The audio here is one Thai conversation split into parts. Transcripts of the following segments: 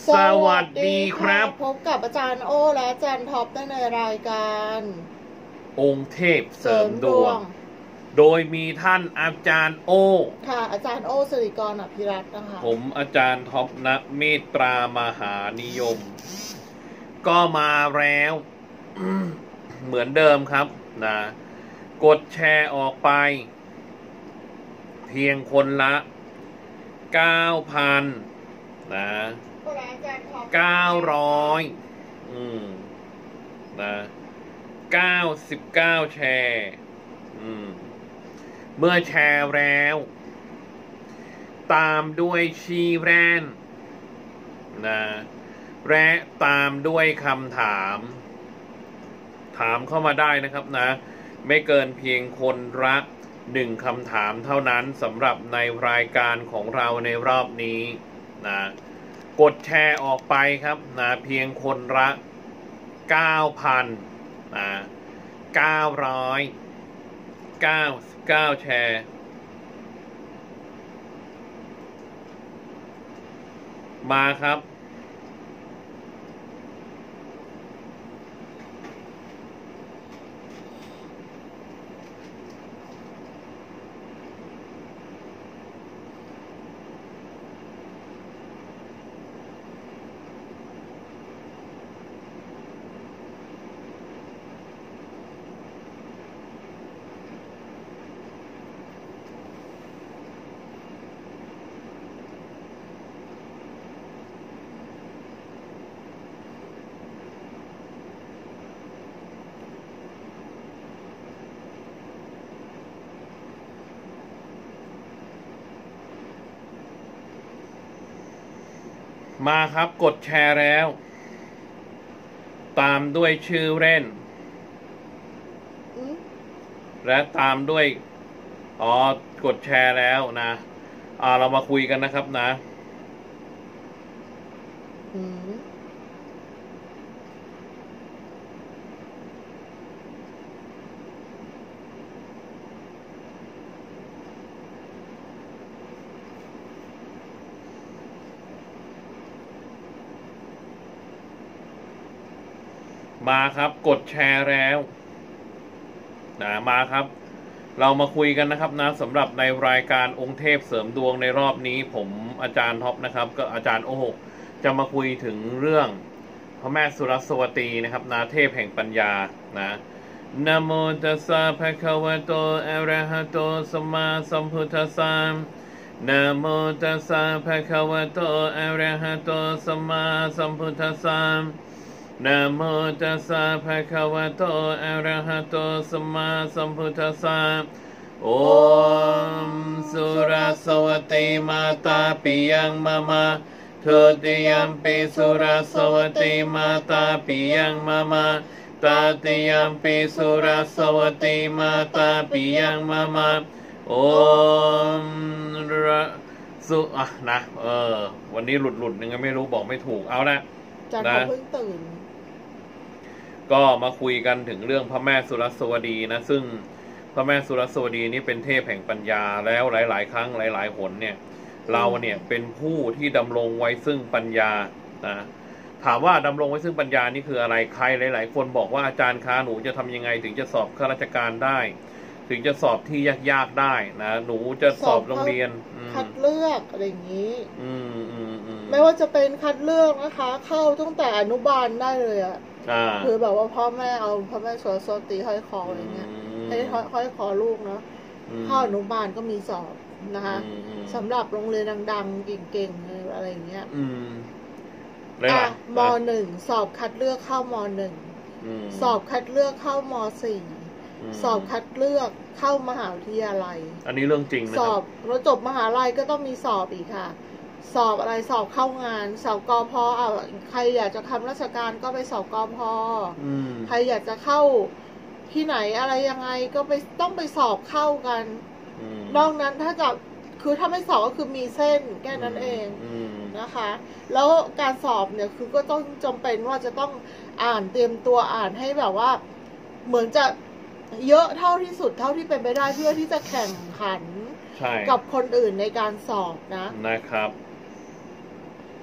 สวัสดีครับพบกับอาจารย์โอและอาจารย์ท็อปในรายการองค์เทพเสริมดวงโดยมีท่านอาจารย์โอค่ะอาจารย์โอสิริกรอภิรัตน์นะคะผมอาจารย์ท็อปณเมตตามหานิยมก็มาแล้วเหมือนเดิมครับนะกดแชร์ออกไปเพียงคนละ 9,000 นะ900นะ99 แชร์เมื่อแชร์แล้วตามด้วยชีแรนนะและตามด้วยคำถามเข้ามาได้นะครับนะไม่เกินเพียงคนละ1คำถามเท่านั้นสำหรับในรายการของเราในรอบนี้นะกดแชร์ออกไปครับนะเพียงคนละ 9,000 นะ999 แชร์มาครับมาครับกดแชร์แล้วตามด้วยชื่อเล่นและตามด้วยกดแชร์แล้วนะเรามาคุยกันนะครับนะมาครับกดแชร์แล้วนะมาครับเรามาคุยกันนะครับนะสำหรับในรายการองค์เทพเสริมดวงในรอบนี้ผมอาจารย์ท็อปนะครับก็อาจารย์โอจะมาคุยถึงเรื่องพระแม่สุรสวตีนะครับนะเทพแห่งปัญญานะนะโมตัสสะภะคะวะโตอะระหะโตสัมมาสัมพุทธัสสะนะโมตัสสะภะคะวะโตอะระหะโตสัมมาสัมพุทธัสสะนะโมตัสสะภะคะวะโตอะระหะโตสัมมาสัมพุทธัสสะโอมสุรสวตีมาตาปิยังมะมะทุติยัมปิสุรสวตีมาตาปิยังมะมะตติยัมปิสุรสวตีมาตาปิยังมะมะโอมระสุนะวันนี้หลุดนึงไม่รู้บอกไม่ถูกเอาละจันทร์เพิ่งตื่นก็มาคุยกันถึงเรื่องพระแม่สุรสวดีนะซึ่งพระแม่สุรสวดีนี้เป็นเทพแห่งปัญญาแล้วหลายๆครั้งหลายๆหนเนี่ยเราเนี่ยเป็นผู้ที่ดำรงไว้ซึ่งปัญญานะถามว่าดำรงไว้ซึ่งปัญญานี่คืออะไรใครหลายๆคนบอกว่าอาจารย์คะหนูจะทำยังไงถึงจะสอบข้าราชการได้ถึงจะสอบที่ยากๆได้นะหนูจะสอบโรงเรียนคัดเลือกอะไรอย่างนี้ไม่ว่าจะเป็นคัดเลือกนะคะเข้าตั้งแต่อนุบาลได้เลยอ่ะคือแบบว่าพ่อแม่เอาพ่อแม่สุรสวตีห้อยคออะไรเงี้ยให้ห้อยคอลูกเนาะเข้าอนุบาลก็มีสอบนะคะสำหรับโรงเรียนดังๆเก่งๆอะไรอย่างเงี้ยม.1 สอบคัดเลือกเข้าม.1 สอบคัดเลือกเข้าม.4 สอบคัดเลือกเข้ามหาวิทยาลัยอันนี้เรื่องจริงนะครับสอบเราจบมหาลัยก็ต้องมีสอบอีกค่ะสอบอะไรสอบเข้างานสอบกพ.ใครอยากจะทำราชการก็ไปสอบกพ.ใครอยากจะเข้าที่ไหนอะไรยังไงก็ต้องไปสอบเข้ากันนอกนั้นถ้าจะคือถ้าไม่สอบก็คือมีเส้นแค่นั้นเองนะคะแล้วการสอบเนี่ยคือก็ต้องจำเป็นว่าจะต้องอ่านเตรียมตัวอ่านให้แบบว่าเหมือนจะเยอะเท่าที่สุดเท่าที่เป็นไปได้เพื่อที่จะแข่งขันกับคนอื่นในการสอบนะครับ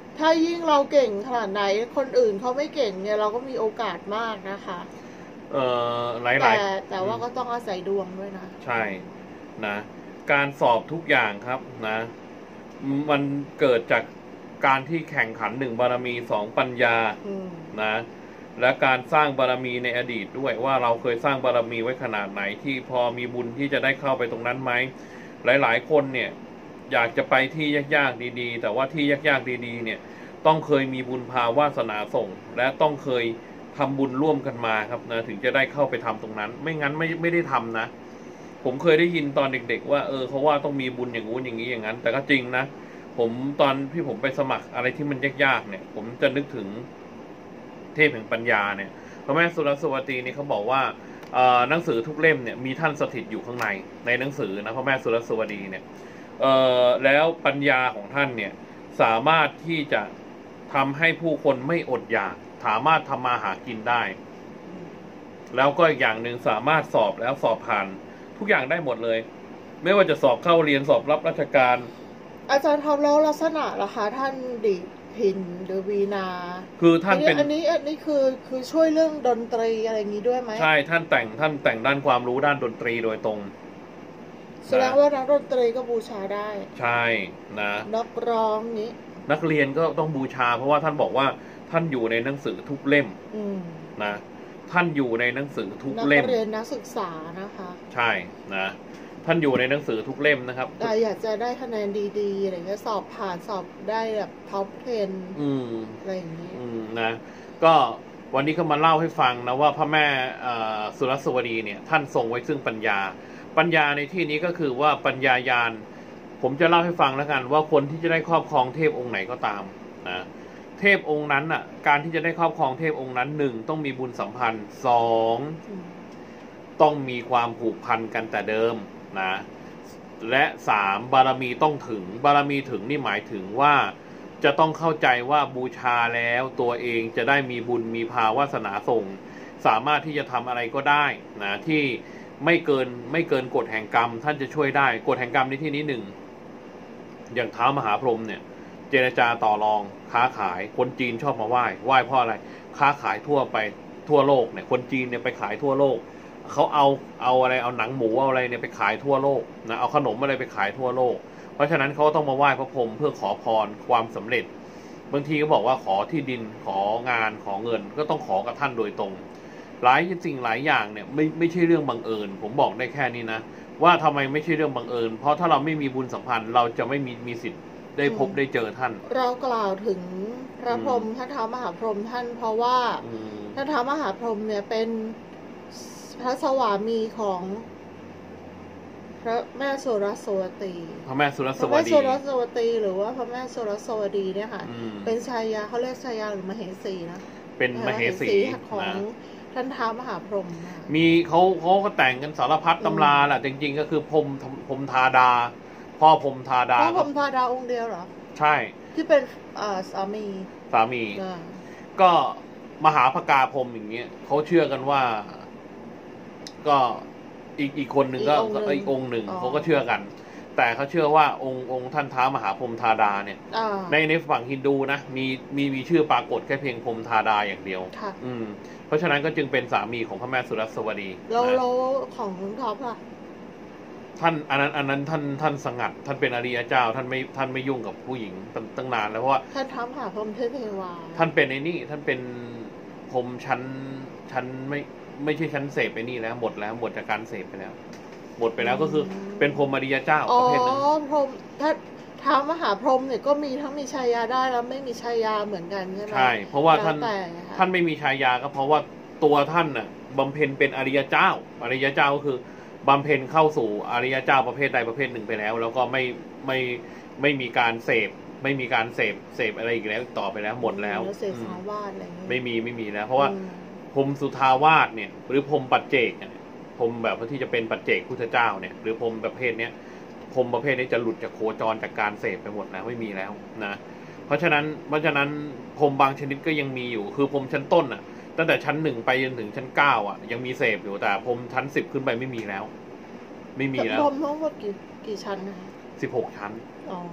ถ้ายิ่งเราเก่งขนาดไหนคนอื่นเขาไม่เก่งเนี่ยเราก็มีโอกาสมากนะคะหลายแต่ว่าก็ต้องอาศัยดวงด้วยนะใช่นะการสอบทุกอย่างครับนะมันเกิดจากการที่แข่งขัน1 บารมี 2 ปัญญานะและการสร้างบารมีในอดีตด้วยว่าเราเคยสร้างบารมีไว้ขนาดไหนที่พอมีบุญที่จะได้เข้าไปตรงนั้นไหมหลายๆคนเนี่ยอยากจะไปที่ยากๆดีๆแต่ว่าที่ยากๆดีๆเนี่ยต้องเคยมีบุญพาวาสนาส่งและต้องเคยทำบุญร่วมกันมาครับนะถึงจะได้เข้าไปทำตรงนั้นไม่งั้นไม่ได้ทำนะผมเคยได้ยินตอนเด็กๆว่าเขาว่าต้องมีบุญอย่างงู้นอย่างนี้อย่างนั้นแต่ก็จริงนะผมตอนที่ผมไปสมัครอะไรที่มันยากๆเนี่ยผมจะนึกถึงเทพแห่งปัญญาเนี่ยพระแม่สุรสวตีนี่เขาบอกว่าหนังสือทุกเล่มเนี่ยมีท่านสถิตอยู่ข้างในหนังสือนะพระแม่สุรสวตีเนี่ยแล้วปัญญาของท่านเนี่ยสามารถที่จะทำให้ผู้คนไม่อดอยากสามารถทำมาหากินได้แล้วก็อีกอย่างหนึ่งสามารถสอบแล้วสอบผ่านทุกอย่างได้หมดเลยไม่ว่าจะสอบเข้าเรียนสอบรับราชการอาจารย์ทำแล้วลักษณะล่ะคะท่านดิพินหรือวีนาคือท่านเป็นอันนี้คือช่วยเรื่องดนตรีอะไรอย่างนี้ด้วยไหมใช่ท่านแต่งด้านความรู้ด้านดนตรีโดยตรงแสดงว่านักดนตรีก็บูชาได้ใช่นะนักร้องนี้นักเรียนก็ต้องบูชาเพราะว่าท่านบอกว่าท่านอยู่ในหนังสือทุกเล่มนะท่านอยู่ในหนังสือทุกเล่มนักเรียนนักศึกษานะคะใช่นะท่านอยู่ในหนังสือทุกเล่มนะครับแต่อยากจะได้คะแนนดีๆอะไรเงี้ยสอบผ่านสอบได้แบบท็อป10อะไรอย่างนี้นะก็วันนี้ก็มาเล่าให้ฟังนะว่าพระแม่สุรสวดีเนี่ยท่านทรงไว้ซึ่งปัญญาในที่นี้ก็คือว่าปัญญาญาณผมจะเล่าให้ฟังแล้วกันว่าคนที่จะได้ครอบครองเทพองค์ไหนก็ตามนะเทพองค์นั้นอ่ะการที่จะได้ครอบครองเทพองค์นั้น1ต้องมีบุญสัมพันธ์2ต้องมีความผูกพันกันแต่เดิมนะและ3บารมีต้องถึงบารมีถึงนี่หมายถึงว่าจะต้องเข้าใจว่าบูชาแล้วตัวเองจะได้มีบุญมีภาวาสนาส่งสามารถที่จะทำอะไรก็ได้นะที่ไม่เกินกฎแห่งกรรมท่านจะช่วยได้กฎแห่งกรรมในที่นี้1อย่างท้าวมหาพรหมเนี่ยเจรจาต่อรองค้าขายคนจีนชอบมาไหว้เพราะอะไรค้าขายทั่วโลกเนี่ยคนจีนเนี่ยไปขายทั่วโลกเขาเอาอะไรเอาหนังหมูเอาอะไรเนี่ยไปขายทั่วโลกนะเอาขนมอะไรไปขายทั่วโลกเพราะฉะนั้นเขาต้องมาไหว้พระพรหมเพื่อขอพรความสำเร็จบางทีก็บอกว่าขอที่ดินของานขอเงินก็ต้องขอกับท่านโดยตรงหลายสิ่งหลายอย่างเนี่ยไม่ใช่เรื่องบังเอิญผมบอกได้แค่นี้นะว่าทำไมไม่ใช่เรื่องบังเอิญเพราะถ้าเราไม่มีบุญสัมพันธ์เราจะไม่มีสิทธิ์ได้พบได้เจอท่านเรากล่าวถึงพระพรหมท่านท้าวมหาพรหมท่านเพราะว่าท่านท้าวมหาพรหมเนี่ยเป็นพระสวามีของพระแม่สุรสวตีพระแม่สุรสวดีพระแม่สุรสวตีหรือว่าพระแม่สุรสวดีเนี่ยค่ะเป็นชายาเขาเรียกชายาหรือมเหสีนะเป็นมเหสีของท่านท้าวมหาพรหมมีเขาก็แต่งกันสารพัดตำราแหละจริงๆก็คือพรหมธาดาพ่อพรหมธาดาพ่อพรหมธาดาองค์เดียวเหรอใช่ที่เป็นสามีก็มหาภกาพรหมอย่างเงี้ยเขาเชื่อกันว่าก็อีกคนหนึ่งก็อีกองค์หนึ่งเขาก็เชื่อกันแต่เขาเชื่อว่าองค์ท่านท้าวมหาพรหมธาดาเนี่ยในฝั่งฮินดูนะมีชื่อปรากฏแค่เพียงพรหมธาดาอย่างเดียวเพราะฉะนั้นก็จึงเป็นสามีของพระแม่สุรสวดีแล้วของท็อปล่ะท่านอันนั้นท่านสงัดท่านเป็นอริยเจ้าท่านไม่ยุ่งกับผู้หญิงตั้งนานแล้วเพราะว่าท่านท้าวมหาพรหมเทวาท่านเป็นไอ้นี่ท่านเป็นพรหมชั้นไม่ใช่ชั้นเสพไปนี่แล้วหมดจากการเสพไปแล้วหมดไปแล้วก็คือเป็นพรหมอริยเจ้าประเภทนึงพรหมถ้าท้าวมหาพรหมเนี่ยก็มีทั้งมีชายาได้แล้วไม่มีชายาเหมือนกันใช่ไหมใช่เพราะว่าท่านไม่มีชายาก็เพราะว่าตัวท่านน่ะบำเพ็ญเป็นอริยเจ้าก็คือบำเพ็ญเข้าสู่อริยเจ้าประเภทใดประเภทหนึ่งไปแล้วแล้วก็ไม่มีการเสพไม่มีการเสพอะไรอีกแล้วต่อไปแล้วหมดแล้วเสพสาวาสอะไรไม่มีแล้วเพราะว่าพรหมสุทาวาสเนี่ยหรือพรหมปัจเจกเนี่ยพรหมแบบที่จะเป็นปัจเจกพุทธเจ้าเนี่ยหรือพรหมประเภทเนี้ยพรหมประเภทนี้จะหลุดจากโคจรจากการเสพไปหมดแล้วไม่มีแล้วนะเพราะฉะนั้นพรหมบางชนิดก็ยังมีอยู่คือพรหมชั้นต้นอ่ะตั้งแต่ชั้น1ไปจนถึงชั้น9อ่ะยังมีเสพอยู่แต่พรหมชั้น10ขึ้นไปไม่มีแล้วพรหมทั้งหมดกี่ชั้นนะ 16ชั้น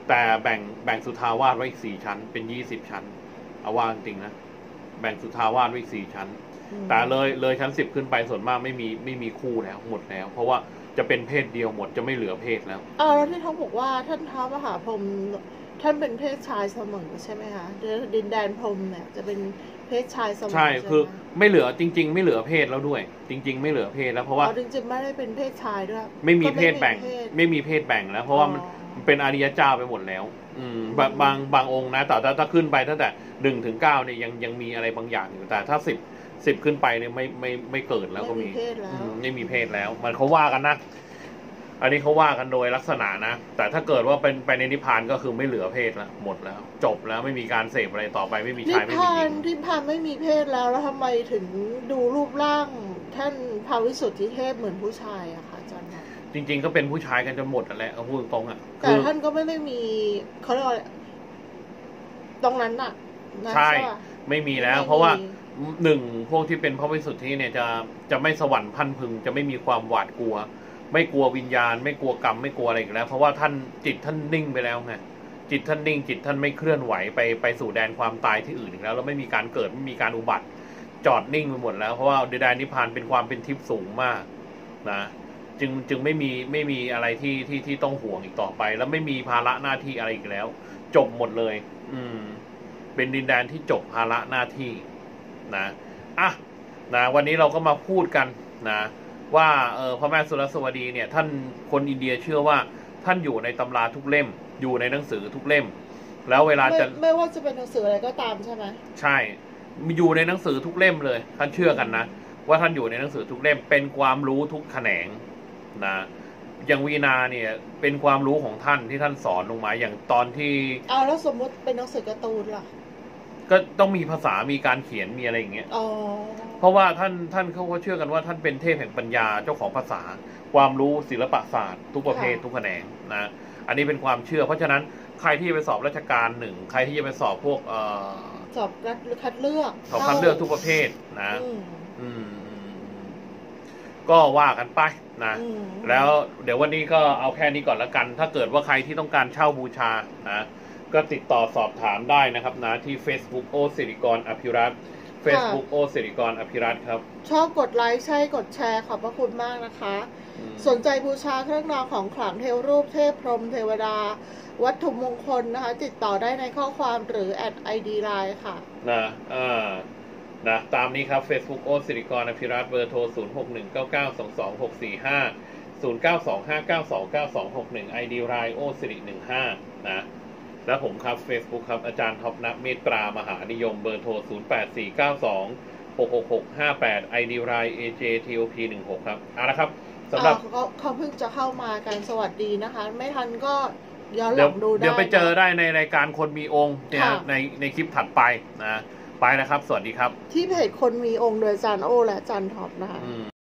แต่แบ่งสุทาวาสไว้อีก4 ชั้นเป็น20 ชั้นเอาว่าจริงๆนะแบ่งสุทาวาสไว้อีก4 ชั้นแต่เลยชั้น10ขึ้นไปส่วนมากไม่มีคู่แล้วหมดแล้วเพราะว่าจะเป็นเพศเดียวหมดจะไม่เหลือเพศแล้วแล้วที่เขาบอกว่าท่านท้าวมหาพรหมท่านเป็นเพศชายเสมอใช่ไหมคะดินแดนพรหมเนี่ยจะเป็นเพศชายเสมอใช่คือไม่เหลือจริงๆไม่เหลือเพศแล้วด้วยจริงๆไม่เหลือเพศแล้วเพราะว่าจริงๆไม่ได้เป็นเพศชายด้วยไม่มีเพศแบ่งไม่มีเพศแบ่งแล้วเพราะว่ามันเป็นอริยเจ้าไปหมดแล้วบางองค์นะแต่ถ้าขึ้นไปตั้งแต่1 ถึง 9เนี่ยยังมีอะไรบางอย่างอยู่แต่ถ้า10ขึ้นไปเนี่ยไม่เกิดแล้วก็มีไม่มีเพศแล้วมันเขาว่ากันนะอันนี้เขาว่ากันโดยลักษณะนะแต่ถ้าเกิดว่าเป็นไปในนิพพานก็คือไม่เหลือเพศแล้วหมดแล้วจบแล้วไม่มีการเสพอะไรต่อไปไม่มีชายไม่มีหญิงนิพพานไม่มีเพศแล้วทำไมถึงดูรูปร่างท่านภาวิสุทธิเทพเหมือนผู้ชายอะคะอาจารย์จริงๆก็เป็นผู้ชายกันจนหมดแหละเอาพูดตรงอะแต่ท่านก็ไม่ได้มีเขาเรียกว่าตรงนั้นอะใช่ไม่มีแล้วเพราะว่าพวกที่เป็นพระวิสุทธิเนี่ยจะไม่สวรรค์พันพึงจะไม่มีความหวาดกลัวไม่กลัววิญญาณไม่กลัวกรรมไม่กลัวอะไรอีกแล้วเพราะว่าจิตท่านนิ่งไปแล้วไงจิตท่านนิ่งจิตท่านไม่เคลื่อนไหวไปสู่แดนความตายที่อื่นอีกแล้วแล้วไม่มีการเกิดไม่มีการอุบัติจอดนิ่งไปหมดแล้วเพราะว่าแดนนิพพานเป็นความเป็นทิพย์สูงมากนะจึงไม่มีอะไรที่ต้องห่วงอีกต่อไปแล้วไม่มีภาระหน้าที่อะไรอีกแล้วจบหมดเลยเป็นดินแดนที่จบภาระหน้าที่นะวันนี้เราก็มาพูดกันนะว่าพระแม่สุรสวดีเนี่ยท่านคนอินเดียเชื่อว่าท่านอยู่ในตำราทุกเล่มอยู่ในหนังสือทุกเล่มแล้วเวลาจะไม่ว่าจะเป็นหนังสืออะไรก็ตามใช่ไหมใช่อยู่ในหนังสือทุกเล่มเลยท่านเชื่อกันนะว่าท่านอยู่ในหนังสือทุกเล่มเป็นความรู้ทุกแขนงนะอย่างวีนาเนี่ยเป็นความรู้ของท่านที่ท่านสอนลงมาอย่างตอนที่แล้วสมมติเป็นหนังสือการ์ตูนล่ะก็ต้องมีภาษามีการเขียนมีอะไรอย่างเงี้ยเพราะว่าท่านเขาเชื่อกันว่าท่านเป็นเทพแห่งปัญญาเจ้าของภาษาความรู้ศิลปศาสตร์ทุกประเภททุกแขนงนะอันนี้เป็นความเชื่อเพราะฉะนั้นใครที่จะไปสอบราชการ1ใครที่จะไปสอบพวกสอบคัดเลือกทุกประเภทนะก็ว่ากันไปนะแล้วเดี๋ยววันนี้ก็เอาแค่นี้ก่อนละกันถ้าเกิดว่าใครที่ต้องการเช่าบูชานะก็ติดต่อสอบถามได้นะครับนะที่ Facebook โอสิริกรอภิรัตน์ Facebook โอสิริกรอภิรัตน์ครับชอบกดไลค์ใช่กดแชร์ขอบพระคุณมากนะคะสนใจบูชาเครื่องรางของขลังเทวรูปเทพพรหมเทวดาวัตถุมงคลนะคะติดต่อได้ในข้อความหรือ @ID Line ค่ะนะตามนี้ครับ Facebook โอสิริกรอภิรัตน์เบอร์โทร 0619922645 0925929261 ID Line โอสิริ15นะและผมครับ Facebook ครับอาจารย์ท็อปณเมตตามหานิยมเบอร์โทร 0849266658 ID Line AJTOP16 ครับละครับสำหรับเขาเพิ่งจะเข้ามากันสวัสดีนะคะไม่ทันก็ย้อนหลังดูได้เดี๋ยวไปเจอได้ในรายการคนมีองค์เนี่ยในคลิปถัดไปนะไปนะครับสวัสดีครับที่เพจคนมีองค์โดยอาจารย์โอและอาจารย์ท็อปนะคะ